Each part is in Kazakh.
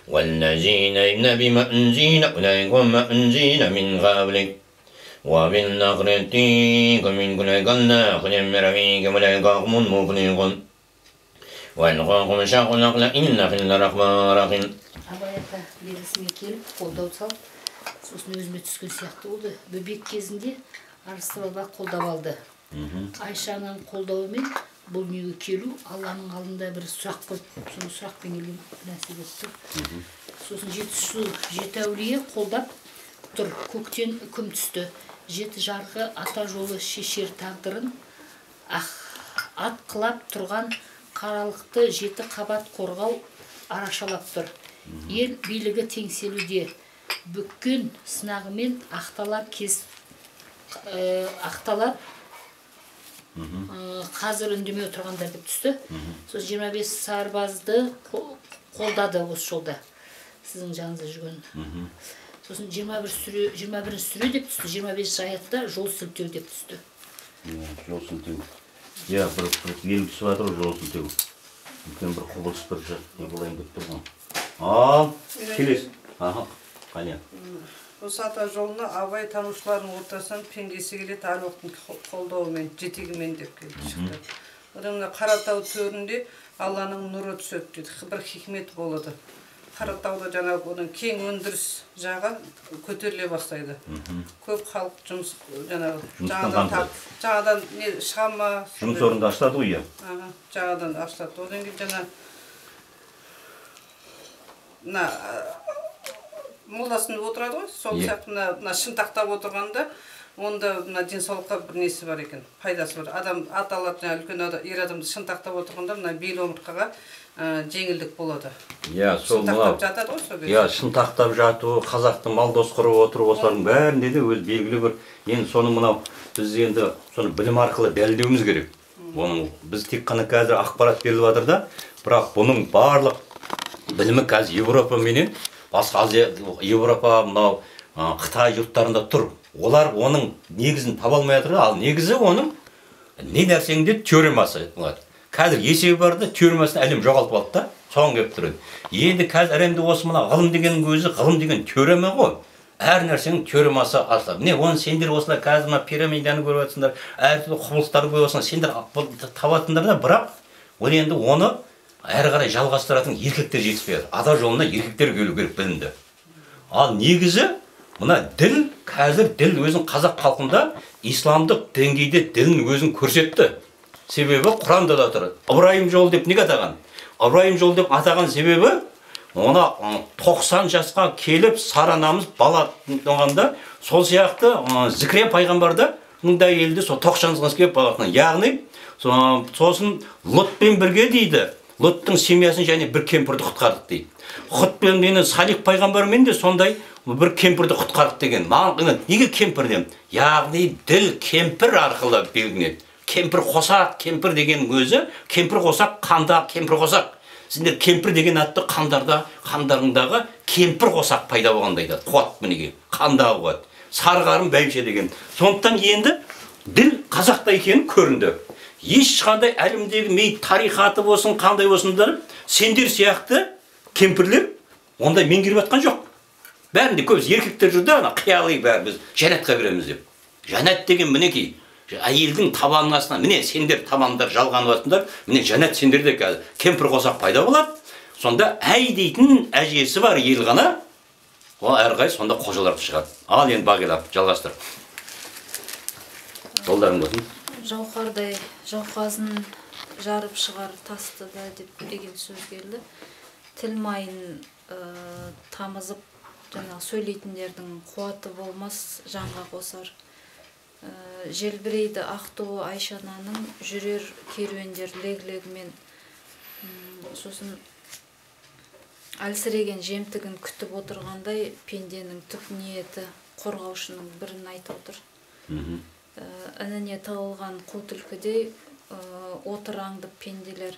والذين يؤمنون بما أنزل إليك وما أنزل من قبلك وبالآخرة هم يوقنون خذ من ربك أولئك هم المفلحون وَالْقَاكُمْ شَاقُ الْعَقْلَ إِنَّ فِي الرَّحْمَنِ رَحِيمٌ. Абай ата белгісіме келіп, қолдау салып, сосын өзіме түскен сияқты болды. Бөбек кезінде Арыста баба қолдап алды. Айшаның қолдауымен бұл дүниеге келу Алланың алдында бір сұрақ қойып, соны сұрақпен келген нәсіп етті. Сосын 7 жыл 7 әулие қолдап тұр. Көктен үкім түсті. 7 жарғы ата жолы шешер тағдырын ат қылап тұрған қаралықты 7 қабат қорғау арашалап тұр. Ел билігі теңселуде. Бүккен сынағымен ақталап қазір үндемей отырғандар деп түсті. Сосын 25 сарбазды қолдады осы жолда. Сіздің жаныңызда жүрген. Сосын 21 сүре деп түсті. 25 аятта жол сілтеу деп түсті. Жол сілтеу. Я бір белгісі бар жол сілтеу. Үлкен бір құбылыс бір не болайын деп тұрған. Ал, келес. Аха, қане. Осы ата жолына абай танушылардың ортасынан пендесі келеді Аллахтың қолдауымен, жетегімен деп келіп шықты. Одан Қаратау төрінде Алланың нұры түседі дейді. Бір хикмет болады. Қаратауда жаңағы оның кең өндіріс жағы көтеріле бастайды. Көп халық жұмыс жаңадан не шығама. Жұмыс орында ашылады ғой, иә. Жаңадан ашылады. Одан кейін жаңа молдасын отырады ғой, сол сияқты шынтақтап отырғанда, онда денсаулыққа бір несі бар екен, пайдасы бар. Адам ат алады, үлкен ер адамды шынтақтап отырғанда, бел омыртқаға жеңілдік болады. Иә, сол мынау. Шынтақтап жатады ғой, сол кезде. Иә, шынтақтап жату, қазақтың малдос құрып отыру, осылардың бәрінде де өз белгілі бір. Енді соны мынау біз енді соны білім арқылы дәлелдеуіміз керек. Біз тек қана қазір ақпарат беріліп жатыр да, бірақ бұның барлық білімі қазір Европа менен басқа Европа, мынау Қытай жұрттарында тұр. Олар оның негізін таба алмай жатыр, ал негізі оның не нәрсеңде теоремасы. Қазір есебі бар да, теоремасын әлем жоғалтып алды да, соған келіп тұрады. Енді қазір әлемде осы мына ғылым деген өзі, ғылым деген теорема ғой. Әр нәрсенің теоремасы асылы. Міне, оны сендер осылай қазір мына пирамиданы көріп жатсыңдар, әртүрлі құбылыстарды көріп жатсыңдар, сендер табатындар да, бірақ ол енді оны әрі қарай жалғастыратын еркектер жетіспейді. Ата жолына еркектер келу керек білінді. Ал негізі, мына діл, қазір діл өзін қазақ халқында исламдық деңгейде ділін өзін көрсетті. Себебі Құранда да тұр. Ыбырайым жолы деп неге атаған? Ыбырайым жолы деп атаған себебі, оны 90 жасқа келіп саранамыз бала туғанда, сол сияқты Зікрия пайғамбарда мұндай елді сол 90 жасқа келіп балатынан. Яғни, сосын Лотпен бірге дейді. Лоттың семьясын және бір кемпірді құтқардық дейді. Хұтпен мені Салих пайғамбармен де сондай бір кемпірді құтқардық деген. Неге кемпір дем? Яғни діл кемпір арқылы белгіленеді. Кемпір қосақ, кемпір деген өзі, кемпір қосақ, қанда кемпір қосақ. Сендер кемпір деген атты қандарыңдағы кемпір қосақ пайда болғанда айтады. Қуат мінеге, қандағы қуат. Сарғарым бәйбіше деген. Сондықтан енді діл қазақта екені көрінді. Ешқандай әлемдегі мей тарихаты болсын, қандай болсындар, сендер сияқты кемпірлер ондай меңгеріп жатқан жоқ. Бәрінде көбісі еркектер жүрді, қиялы бәрі біз жәннатқа кіреміз деп. Жәннат деген мінекей, әйелдің табанының астына, міне сендер табандар жалғанып жатсыңдар, міне жәннат сендерде қазір кемпір қосақ пайда болады. Сонда әй дейтін әжесі бар ел ғана, ол әрғай сонда қожалар шығады. Ал енді бағилап жалғастыр. Жолдарың болсын. Жауқардай жауқазын жарып шығар тасты да деп деген сөз келді. Тіл майын тамызып сөйлейтіндердің қуаты болмас жанға қосар. Желбірейді ақтуы Айшананың жүрер керуендер лег-легімен. Сосын әлсіреген жемтігін күтіп отырғандай пенденің түп ниеті қорғаушының бірін айтып отыр. Ініне тығылған қу түлкідей отыраңды пенделер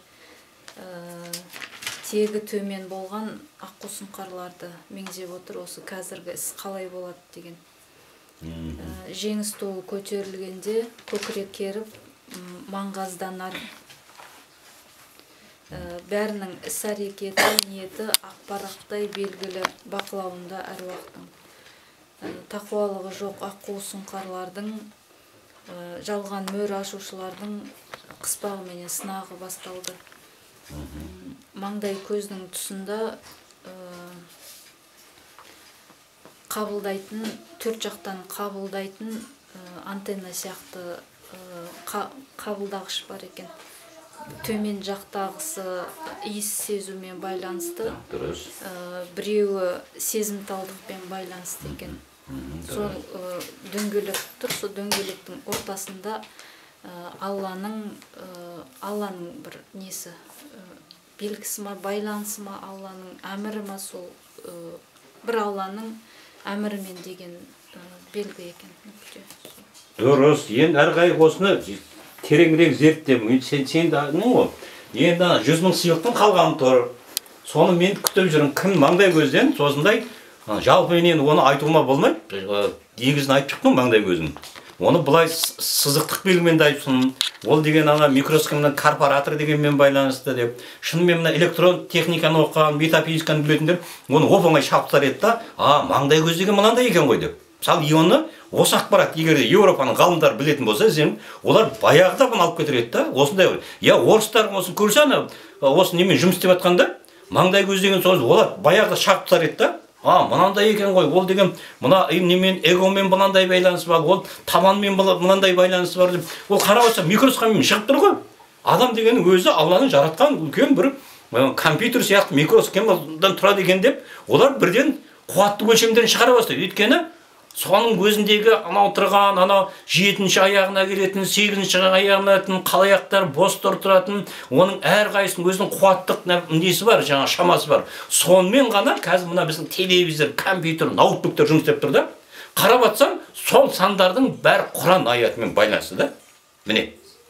тегі төмен болған аққу сұңқарларды меңзеп отыр. Осы қазіргі іс қалай болады деген. Жеңіс туы көтерілгенде көкірек керіп маңғазданар. бәрінің іс-әрекеті, ниеті ақпараттай белгілі бақылауында әруақтың. Тақуалығы жоқ аққу сұңқарлардың, жалған мөр ашушылардың қыспағыменен сынағы басталды. Маңдай көздің тұсында қабылдайтын, төрт жақтан қабылдайтын антенна сияқты қабылдағыш бар екен. Төмен жақтағысы иіс сезумен байланысты, біреуі сезімталдықпен байланысты екен. Сол дөңгелек тұр, сол дөңгелектің ортасында Алланың бір несі, белгісі ма, байланысы ма, Алланың әмірі ма, сол бір Алланың әмірімен деген белгі екен. Дұрыс, енді әрқайық осыны тереңірек зерттеп, сен дағының ғой. Енді 100 000 сыйлықтың қалғаны тұр. Соны мен күтіп жүрім, кім маңдай көзден, сосындай, жалпы мен оны айтуыма болмайды. Егізін айтып шықтым маңдай көзін. Оны бұлай сызықтық белгімен де айтыпсың. Ол деген микроскопның корпоратор дегенмен байланысты деп. Шынымен мына электрон техниканы оқыған, метафизиканы білетіндер, оны оп-оңай шалықтар еді да, маңдай көз деген мынандай екен ғой деп. Мысалы, оны осы ақпарат егер Еуропаның ғалымдары білетін болса, олар баяғыда бұны алып кетер еді да, осындай бір. Орыстар осын көрсе, осы немен жұмыс істеп жатқанда, маңдай көз деген сөз, олар баяғыда шалықтар еді да, мынандай екен ғой, ол деген мына немен эгомен мынандай байланысы бар, ол табанмен мынандай байланысы бар деп. Ол қарап отырса микроскоппен шығып тұр ғой. Адам деген өзі Алланың жаратқан үлкен бір компьютер сияқты микроскоппен тұрады екен деп, олар бірден қуатты өлшемдерін шығара бастайды. Өйткені соның көзіндегі анау тұрған, анау 7-ші аяғына келетін, 8-ші аяғына келетін, қалаяқтар бос тұратын, оның әрқайсының өзінің қуаттық несі бар, жаңа шамасы бар. Сонымен ғана қазір мына біздің телевизор, компьютер, ноутбуктер жұмыс істеп тұр да. Қарап атсам, сол сандардың бәрі Құран аятымен байланысты да. Міне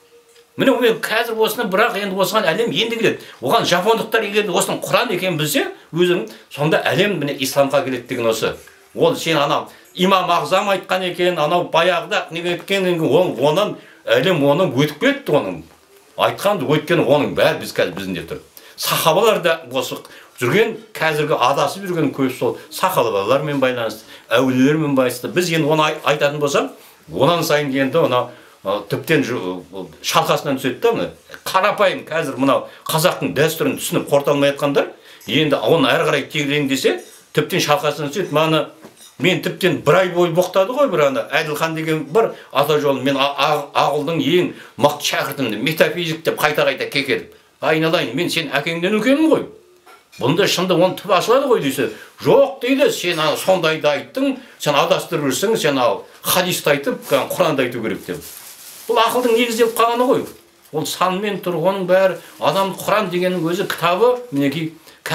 қазір осыны, бірақ енді осыған әлем енді келеді. Оған жапондықтар егер осының Құран екенін білсе, өзінің сонда әлем исламға келеді деген осы. Ол сен анау имам Ағзам айтқан екен, анау баяғыда неге еткен, онан әлем оның өтіп кетті, оның айтқанды өткен, оның бәрі біз қазір біздінде тұр. Сахабалар да осы жүрген, қазіргі адасып жүрген көбісі сол сахабалармен байланысты, әулиелермен байланысты. Біз енді оны айтатын болсам, онан сайын енді оны тіптен шалқасынан түседі да, қарапайым қазір мынау қазақтың дәстүрін түсініп қорыта алмай жатқандар, енді оны әрі қарай тегірейін десе, тіптен шалқасынан түседі. Мен тіптен бір ай бойы боқтады ғой, бір Әділхан деген бір ата жолын, мен Ағылдың ең мықты шәкіртімді, метафизик деп қайта-қайта кекедіп. Айналайын, мен сен әкеңден үлкенмін ғой. Бұнда шынды оны түп ашылады ғой дейсі. Жоқ дейді, сен сондайды айттың, сен адастырып жүрсің, сен хадисті айтып, Құранды айту керек деп. Бұл ақылдың негізделіп қалғаны ғой. Ол санмен тұр, оның бәрі адам Құран дегеннің өзі кітабы, мінекей.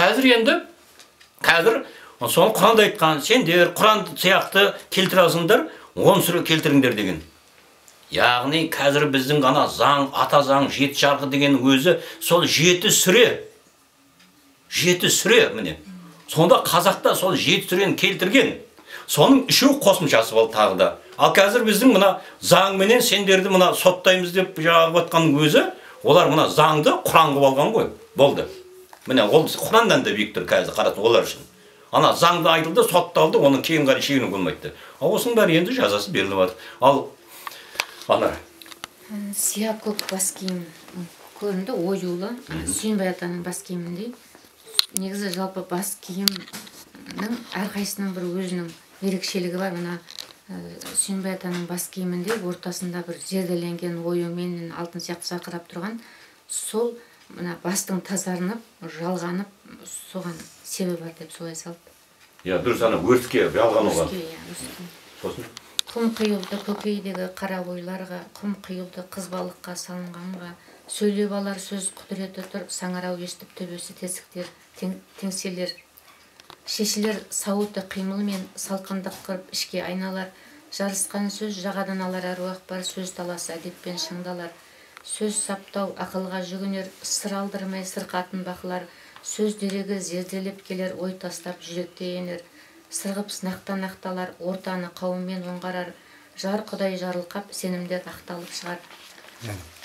Қазір соны Құранда айтқан, сендер Құран сияқты келтіре алсыңдар, 10 сүре келтіріңдер деген. Яғни қазір біздің ғана заң, ата заң, 7 жарғы деген өзі сол 7 сүре. 7 сүре міне. Сонда қазақта сол 7 сүрені келтірген. Соның 3-і қосымшасы болды тағы да. Ал қазір біздің мына заңменен сендерді мына соттаймыз деп жауап атқанның өзі, олар мына заңды Құран қылып алған ғой. Болды. Міне ол Құраннан да биіктір қазір қаратын олар үшін. Ана заңды айтылды, сотталды, оның кейін қарай шегіну болмайды. Ал осының бәрі енді жазасы беріліп жатыр. Ал Анар. Сия көк бас киім көрінді, оюлы, Сүйінбай атаның бас киіміндей. Негізі жалпы бас киімнің әрқайсының бір өзінің ерекшелігі бар. Мына Сүйінбай атаның бас киімінде ортасында бір зерделенген оюмен алтын сияқты сақырап тұрған. Сол мына бастың тазарынып, жалғанып, соған себеп бар деп солай салды. Дұрыс, өртке жалғануға. Сосын? Құм қиылды көкейдегі қара ойларға, құм қиылды қызбалыққа салынғанға, сөйлеп алар сөз құдіреті тұр, саңырау естіп төбесі тесіктер, теңселер. Шешілер сауыты қимылмен салқындық қырып ішке айналар, жарысқан сөз жағадан алар әруақ бар, сөз таласы әдеппен шыңдалар. Сөз саптау ақылға жүгінер, сыр алдырмай сырқатын бақылар, сөз дерегі зерделеп келер, ой тастап жүректе енер. Сырғып сынақтан ақталар, ортаны қауыммен оңғарар, жар құдай жарылқап, сенімдер ақталып шығар.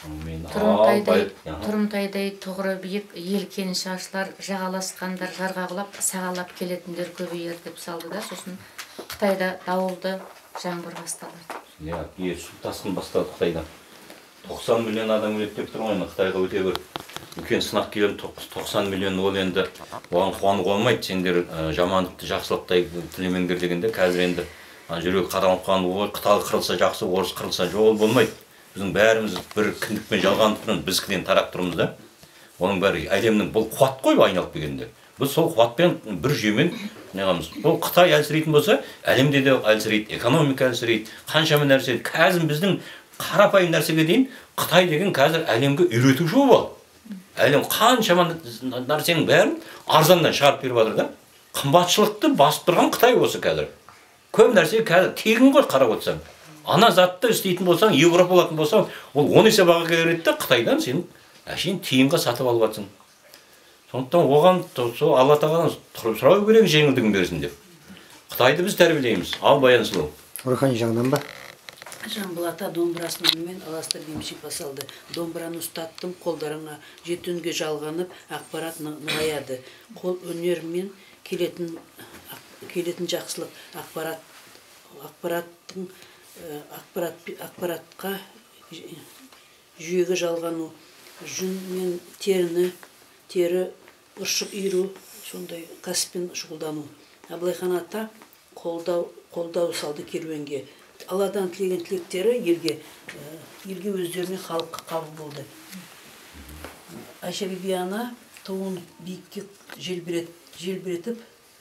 Тұрымтайдай тұғыры биік елкен шашлар, жағаласқандар жарға құлап, сағалап келетіндер көбейер деп салды да, сосын Қытайда дауылды жаңбыр басталды. Су тасқын басталды Қытайда. 90 миллион адам өледі деп тұр ғой, Қытайға өте бір үлкен сынақ келіп 90 миллион ол енді оған қуануға болмайды. Сендер жамандықты жақсылықтай тілемеңдер дегенде қазір енді жүрек қадалып қалған ой, Қытай қырылса жақсы, орыс қырылса жол болмайды. Біздің бәріміз бір кіндікпен жалғанып тұрмыз, біздікіден тарап тұрмыз да. Оның бәрі әлемнің бұл қуат қой айналып келгенде. Біз сол қуатпен бір жүйемен неғамыз. Ол Қытай әлсірейтін болса, әлемде де әлсірейді, экономика әлсірейді, қаншама нәрсе. Қазір біздің қарапайым нәрсеге дейін Қытай деген қазір әлемге үйретуші болып. Әлем қаншама нәрсенің бәрін арзаннан шығарып беріп жатыр да. Қымбатшылықты басып тұрған Қытай осы қазір. Көп нәрсе қазір тегін ғой қарап отырсаң. Ана затты істейтін болсаң, Европа алатын болсаң, ол 10 есе баға келеді де Қытайдан сен әшейін тиынға сатып алып жатсың. Сондықтан оған Алла тағаладан сұрау керек жеңілдігін берсін деп. Қытайды біз тәрбиелейміз. Ал Баян сұлу. Рухани жағынан ба? Жамбыл ата домбырасын мен аластыр демшік басалды. Домбыраны ұстаттым, қолдарыңа жетінге жалғанып, ақпарат нығаяды. Қол өнермен келетін жақсылық ақпаратқа жүйеге жалғану, жүн мен тері ұршық иіру, сондай кәсіппен шұғылдану. Абылайхан ата қолдау салды керуенге. Алладан тілеген тілектері елге өздеріне халыққа қабыл болды. Айша биби ана туын биікке желбіретіп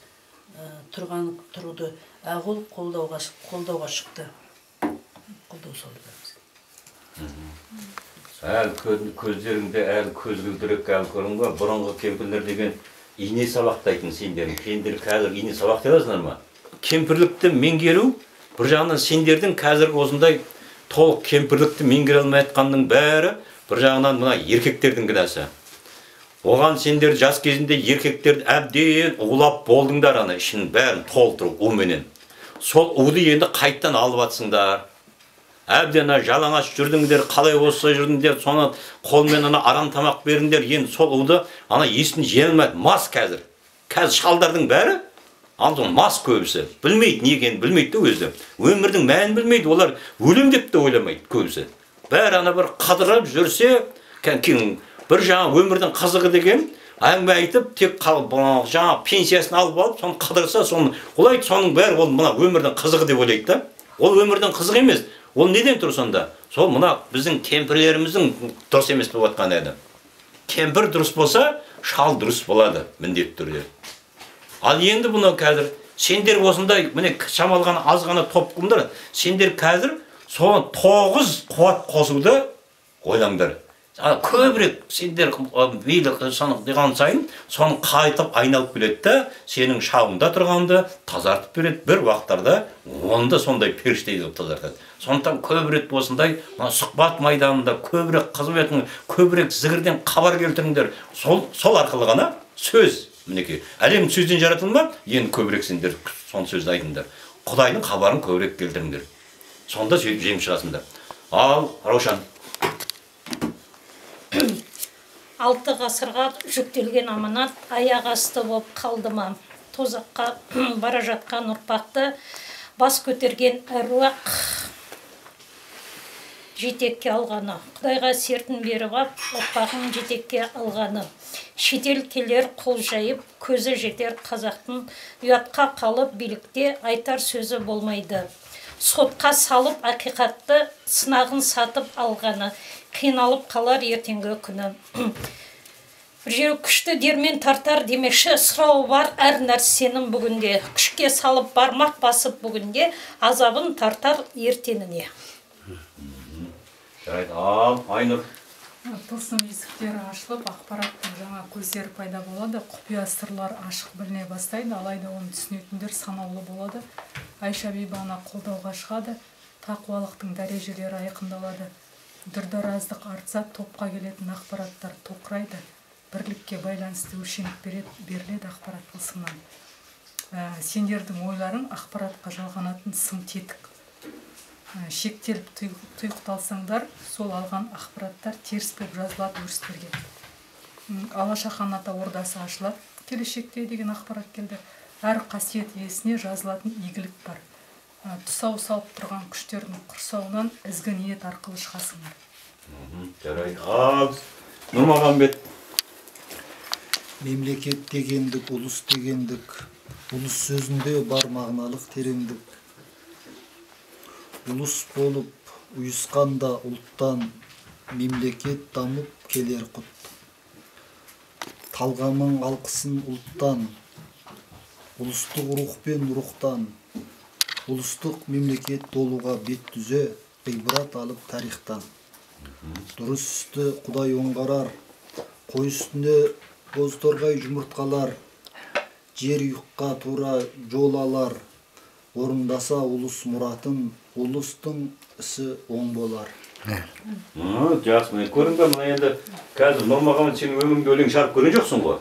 тұруды ағыл қолдауға шықты. Қолдау салды бәрімізге. Көздеріңде әлі көзгілдірек әлі көрінгі бұрынғы кемпірлер деген ине сабақтайтын сендердің. Сендер қазір ине сабақ дедіңіздер ма? Кемпірлікті меңгеру бір жағынан сендердің қазіргі осындай толық кемпірлікті меңгере алмай жатқанның бәрі бір жағынан мына еркектердің кінәсі. Оған сендер жас кезінде еркектерді әбден улап болдыңдар, ана ішін бәрін толтыру уменен. Сол уды енді қайттан алып атсыңдар. Әбден жалаңаш жүрдіңдер, қалай болса жүрдіңдер, соны қолмен арам тамақ беріңдер. Енді сол уды есін жеңілмеді, мас қазір. Қазір шалдардың бәрі мас көбісі. Білмейді, не екенін білмейді өзі. Өмірдің мәнін білмейді, олар өлем деп те ойламайды көбісі. Бәрі бір қадырып жүрсе, бір жаңа өмірдің қызығы деген әңгіме айтып, тек жаңа пенсиясын алып алып, соны қыдырса, олайды соның бәрі ол мына өмірдің қызығы деп ойлайды да. Ол өмірдің қызығы емес. Ол неден тұр сонда? Сол мына біздің кемпірлеріміздің дұрыс емес болып жатқан еді. Кемпір дұрыс болса, шал дұрыс болады міндетті түрде. Ал енді бұны қазір сендер осындай міне шамалған аз ғана топ құмдар, сендер қазір соны 9 қуат қосуды ойлаңдар. Көбірек сендер бейлі соны деған сайын соны қайтып айналып келеді да, сенің шағында тұрғанды тазартып береді, бір уақыттарда оны да сондай періште етіп тазартады. Сондықтан көбірек осындай сұхбат майданында көбірек қызметін, көбірек зігірден хабар келтіріңдер. Сол арқылы ғана сөз, мінекей, әлем сөзден жаратылма, енді көбірек сендер соны сөзді айтыңдар. Құдайдың хабарын көбірек келтіріңдер. Сонда жеңіп шығасыңдар. Ал Раушан. 6 ғасырға жүктелген аманат аяқ асты болып қалды ма? Тозаққа бара жатқан ұрпақты бас көтерген әруақ жетекке алғаны. Құдайға сертін беріп ап, ұрпағын жетекке алғаны. Шетел келер қол жайып, көзі жетер қазақтың ұятқа қалып билікте айтар сөзі болмайды. Сотқа салып ақиқатты сынағын сатып алғаны. Қиналып қалар ертеңгі күні. Бір жер күшті дермен тартар демекші сұрау бар әр нәрсенің бүгінде. Күшке салып бармақ басып бүгінде азабын тартар ертеңіне. Жарайды, ал Айнұр. Тылсым есіктері ашылып, ақпараттың жаңа көздері пайда болады, құпия сырлар ашық біліне бастайды, алайда оны түсінетіндер санаулы болады. Айша биби ана қолдауға шығады, тақуалықтың дәрежелері айқындалады. Дүрдараздық артса, топқа келетін ақпараттар тоқырайды, бірлікке байланысты өлшеніп беріледі ақпарат тылсымнан. Сендердің ойларың ақпаратқа жалғанатын сын тетік. шектеліп тұйықталсаңдар, сол алған ақпараттар теріс болып жазылады өрістерге. Алашахан ата ордасы ашылады келешекте деген ақпарат келді. Әр қасиет иесіне жазылатын игілік бар. Тұсау салып тұрған күштердің құрсауынан ізгі ниет арқылы шығасыңдар. Жарай. Нұрмағанбет. Мемлекет дегендік, ұлыс дегендік, ұлыс сөзінде бар мағыналық тереңдік. Ұлыс болып ұйысқанда ұлттан, мемлекет дамып келер құт. Талғамың алқысын ұлттан, ұлыстық рух пен рухтан, ұлыстық мемлекет толуға бет түзе, ғибрат алып тарихтан. Дұрыс істі Құдай оңғарар, қой үстіне бозторғай жұмыртқалар, жер ұйыққа тура жол алар, орындаса ұлыс мұратын, ұлыстың ісі оң болар. Жақсы, көрдің бе, мұна енді қазір Нұрмағанбет сенің өміріңде өлең шығарып көрген жоқсың ғой.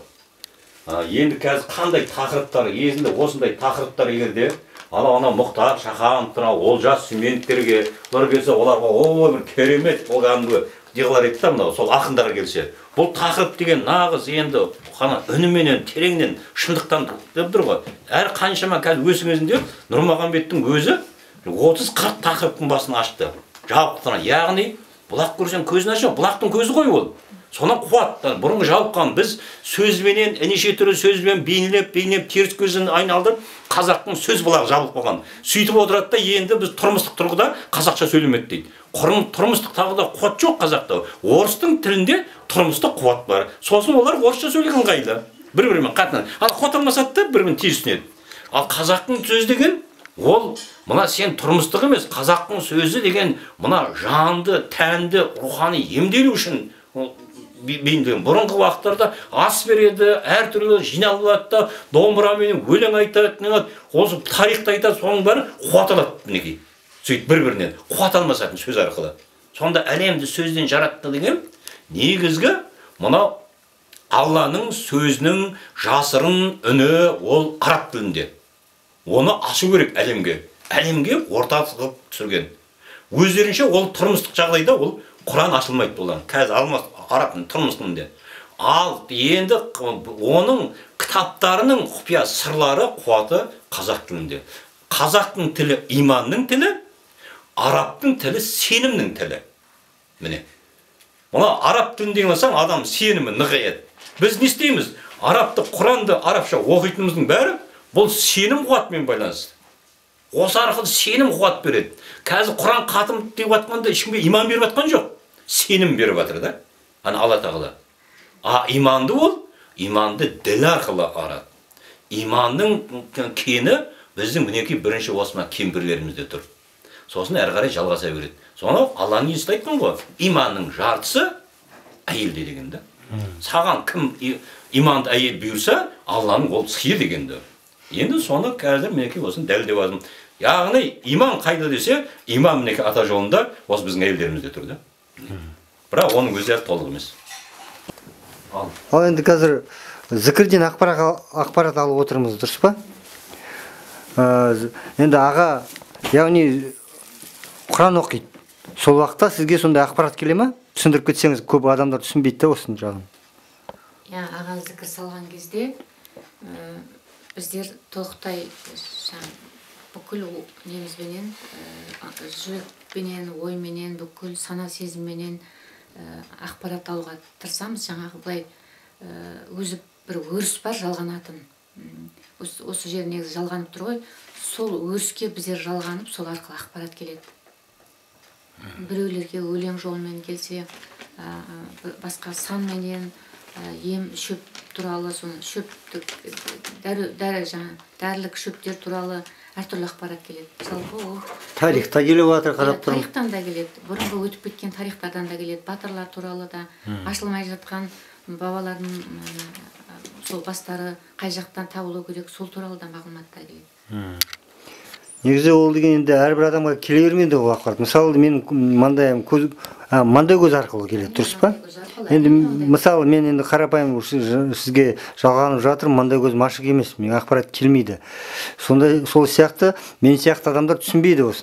Енді қазір қандай тақырыптар, есінде осындай тақырыптар егерде, ана Мұхтар Шахан, Олжас Сүменовтерге, олар келсе, оларға бір керемет, ол кәдімгі деғылар етті мынау, сол ақындарға келсе. Бұл тақырып деген нағыз енді қана үніменен, тереңнен, шындықтан деп тұр ғой. Әр қаншама қазір өсіңізінде Нұрмағанбеттің өзі 30-40 тақырыптың басын ашты. Жауықтына, яғни бұлақ көрсең көзін ашып, бұлақтың көзі ғой ол. Сонан қуаттан, бұрынғы жауыққан біз сөзбенен, неше түрлі сөзбен бейнелеп, теріс көзін айналдырып, қазақтың сөз бұлағы жабылып қалған. Сөйтіп отырады да, енді біз тұрмыстық тұрғыда қазақша сөйлемек дейді. Тұрмыстық тағыда қуат жоқ қазақта. Орыстың тілінде тұрмыстық қуат бар. Сосын олар орысша сөйлеген қайлы. Бір-бірімен қатынайды. Ал қуат алмасады да бір-бірін түйсінеді. Ал қазақтың сөз деген ол мына сен тұрмыстық емес, қазақтың сөзі деген мына жанды, тәнді, рухани емделу үшін бейіндеген. Бұрынғы уақыттарда ас береді, әртүрлі жиналады, домбырамен өлең айтады, осы тарихты айтады, соның бәрі қуат алады мінекей. Сөйтіп бір-бірінен қуат алмасатын сөз арқылы. Сонда әлемді сөзден жаратты деген негізгі мынау Алланың сөзінің жасырын үні ол араб тілінде. Оны ашу керек әлемге. Әлемге ортасы қылып түсірген. Өздерінше ол тұрмыстық жағдайда ол Құран ашылмайды болған. Қазір алмас арабтың тұрмыстығында. Ал енді оның кітаптарының құпия сырлары қуаты қазақ тілінде. Қазақтың тілі иманның тілі, арабтың тілі сенімнің тілі. Міне. Мұна араб тілінде болсаң адам сенімі нығаяды. Біз не істейміз? Арабты, Құранды арабша оқитынымыздың бәрі бұл сенім қуатымен байланысты. Осы арқылы сенім қуат береді. Қазір Құран қатым деп жатқанда ешкімге иман беріп жатқан жоқ. Сенім беріп жатыр да. Алла тағала. Иманды ол, иманды діл арқылы арады. Иманның кені біздің мінекей бірінші осыма кемпірлерімізде тұр. Сосын әрі қарай жалғаса береді. Соны Алланың есі айтқан ғой. Иманның жартысы әйелде дегенді. Саған кім иманды әйел бұйырса, Алланың ол сыйы дегенді. Енді соны қазір мінекей осыны дәлдеп алдым. Яғни иман қайда десе, иман мінекей ата жолында осы біздің әйелдерімізде тұрды. Бірақ оның өздері толық емес. Ал енді қазір зікірден ақпарат алып отырмыз, дұрыс па? Енді аға, яғни Құран оқиды. Сол уақытта сізге сондай ақпарат келе ма? Түсіндіріп кетсеңіз, көп адамдар түсінбейді осының жағын. Аға зікір салған кезде біздер толықтай бүкіл немізбенен, жүрекпенен, ойменен, бүкіл сана сезімменен ақпарат алуға тырысамыз. Жаңағы былай өзі бір өріс бар жалғанатын. Осы жер негізі жалғанып тұр ғой. Сол өріске біздер жалғанып, сол арқылы ақпарат келеді. Біреулерге өлең жолымен келсе, басқа санменен, ем шөп туралы, шөптік, дәрілік шөптер туралы әртүрлі ақпарат келеді. Тарихта келіп жатыр, қарап тұрмын. Тарихтан да келеді, бұрынғы өтіп кеткен тарихтардан да келеді, батырлар туралы да, ашылмай жатқан бабалардың сол бастары қай жақтан табылу керек, сол туралы да мағлұматтар келеді. Негізі ол деген енді әрбір адамға келе бермейді ол ақпарат. Мысалы, мен маңдай көз арқылы келеді, дұрыс па? Енді мысалы, мен енді қарапайым сізге жалғанып жатырмын, маңдай көзім ашық емес, мен ақпарат келмейді. Сол сияқты, мен сияқты адамдар түсінбейді осыны.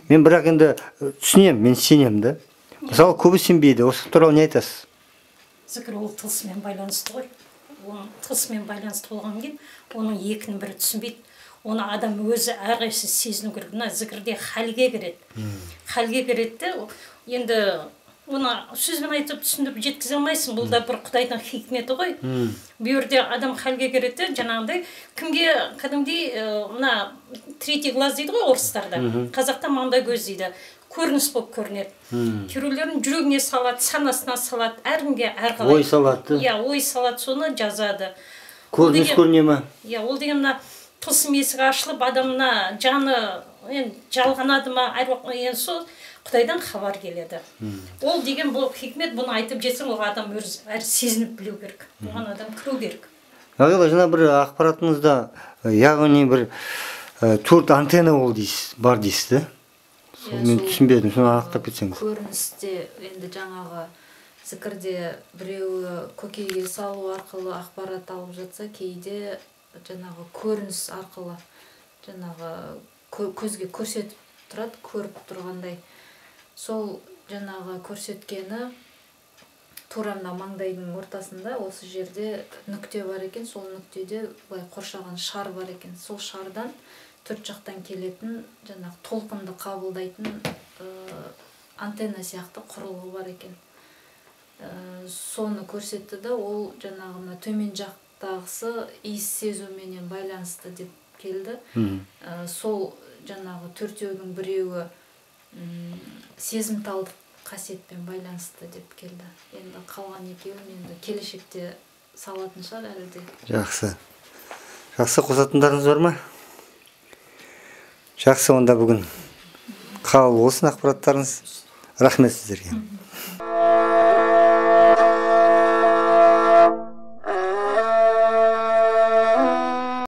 Мен бірақ енді түсінемін, мен сенемін да. Мысалы, көбі сенбейді. Осы туралы не айтасыз? Зікір ол тылсыммен байланысты ғой. Тылсыммен байланысты болған кейін, оның екінің бірі түсінбейді. Оны адам өзі әрқайсысы сезіну керек. Мына зікірде халге кіреді. Халге кіреді де, енді оны сөзбен айтып түсіндіріп жеткізе алмайсың. Бұл да бір Құдайдың хикметі ғой. Бұл жерде адам халге кіреді, жаңағындай кімге кәдімгідей мына третий глаз дейді ғой орыстарда. Қазақта маңдай көз дейді. Көрініс болып көрінеді. Кейбіреулердің жүрегіне салады, санасына салады, әркімге әрқалай. Ой салады. Иә, ой салады, соны жазады. Көрініс көріне ма? Иә, ол деген мына тылсым есік ашылып, адамына жаны жалғанады ма, енді сол Құдайдан хабар келеді. Ол деген бұл хикмет, бұны айтып жетсең, ол адам өзі сезініп білу керек. Оған адам кіру керек. Жаңа бір ақпаратыңызда, яғни бір 4 антенна бар дейсіз, да? Мен түсінбедім, соны анықтап кетсеңіз. Көріністе енді жаңағы зікірде біреуі көкейге салу арқылы ақпарат алып жатса, кейде жаңағы көрініс арқылы жаңағы көзге көрсетіп тұрады, көріп тұрғандай. Сол жаңағы көрсеткені тура мына маңдайдың ортасында осы жерде нүкте бар екен, сол нүктеде былай қоршаған шар бар екен. Сол шардан төрт жақтан келетін жаңағы толқынды қабылдайтын антенна сияқты құрылғы бар екен. Соны көрсетті да, ол жаңағы төмен жақтағысы иіс сезуменен байланысты деп келді. Сол жаңағы төртеудің біреуі сезімталдық қасиетпен байланысты деп келді. Енді қалған екеуін енді келешекте салатын шығар әлі де. Жақсы. Жақсы, қосатындарыңыз бар ма? Жақсы, онда бүгін қабыл болсын ақпараттарыңыз. Рахмет сіздерге.